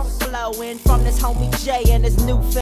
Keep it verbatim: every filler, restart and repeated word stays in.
Flowing from this homie Jay and his new